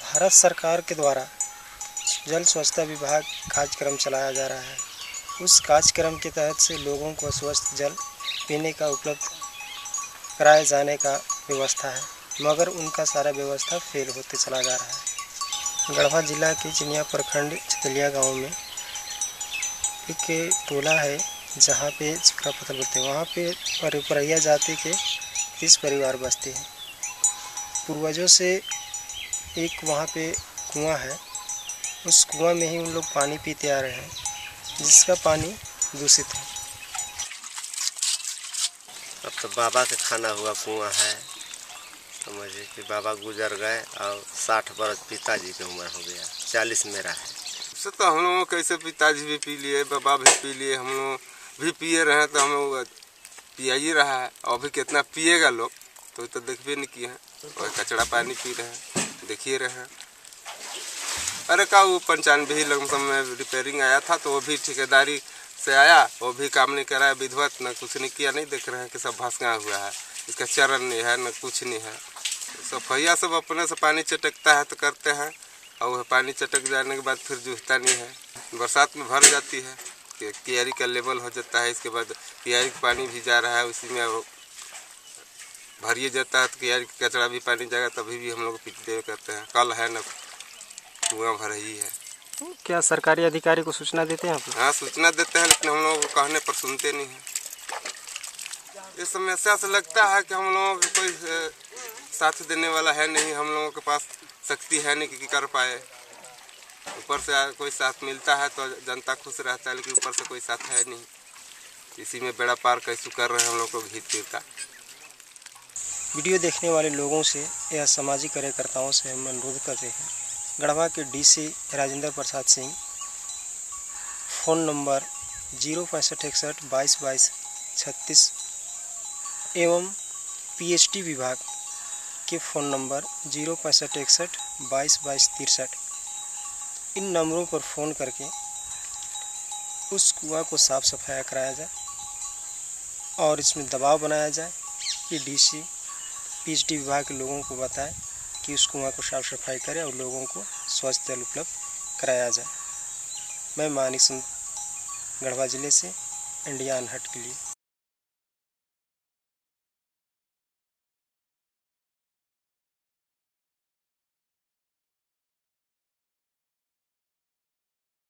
भारत सरकार के द्वारा जल स्वच्छता विभाग कार्यक्रम चलाया जा रहा है। उस कार्यक्रम के तहत से लोगों को स्वच्छ जल पीने का उपलब्ध कराए जाने का व्यवस्था है, मगर उनका सारा व्यवस्था फेल होते चला जा रहा है। गढ़वा जिला के चिनिया प्रखंड चितलिया गांव में एक टोला है जहां पे चुकरा पत्थर बोलते हैं। वहाँ पे परैया जाति के 30 परिवार बसते हैं। पूर्वजों से एक वहाँ पे कुआं है, उस कुआं में ही उन लोग पानी पीते आ रहे हैं, जिसका पानी दूषित है। अब तो बाबा के खाना हुआ कुआं है, समझिए कि बाबा गुजर गए और 60 बरस पिताजी की उम्र हो गया, 40 मेरा है। उससे तो हम लोग कैसे पिताजी भी पी लिए, बाबा भी पी लिए, हम लोग भी पिए रहे, तो हम लोग पिया ही रहा है। और भी कितना पिएगा लोग, तो देख भी नहीं किए हैं, और कचड़ा पानी पी रहे हैं, देखिए रहे हैं। अरे का वो 95 ही लमसम में रिपेयरिंग आया था, तो वो भी ठेकेदारी से आया, वो भी काम नहीं कराया, विधिवत न कुछ नहीं किया। नहीं देख रहे हैं कि सब भसका हुआ है, इसका चरण नहीं है न कुछ नहीं है। सफैया सब अपने से पानी चटकता है तो करते हैं, और वह पानी चटक जाने के बाद फिर जूझता नहीं है। बरसात में भर जाती है, कियारी का लेवल हो जाता है, इसके बाद कियारी का पानी भी जा रहा है, उसी में भरिए जाता है, तो कियारी का कचरा भी पानी जाएगा, तभी भी हम लोग पीते करते हैं। कल है न कुआं भर ही है। क्या सरकारी अधिकारी को सूचना देते हैं आप? हाँ, सूचना देते हैं, लेकिन हम लोगों को कहने पर सुनते नहीं हैं। इस समस्या से लगता है कि हम लोगों को कोई साथ देने वाला है नहीं, हम लोगों के पास शक्ति है नहीं कि कर पाए। ऊपर से कोई साथ मिलता है तो जनता खुश रहता है, लेकिन ऊपर से कोई साथ है नहीं। इसी में बेड़ा पार कैसे कर रहे हैं हम लोग को घीत फिरता। वीडियो देखने वाले लोगों से या सामाजिक कार्यकर्ताओं से हम अनुरोध करते हैं, गढ़वा के DC Rajendra Prasad Singh phone number 06561222236 एवं पीएचडी विभाग के फ़ोन नंबर 06561222263 इन नंबरों पर फ़ोन करके उस कुआं को साफ़ सफाया कराया जाए और इसमें दबाव बनाया जाए कि डीसी पीएचडी विभाग के लोगों को बताए कि उस कुआं को साफ सफाई करें और लोगों को स्वच्छ जल उपलब्ध कराया जाए। मैं मानिक सिंह, गढ़वा ज़िले से, इंडिया अनहट के लिए।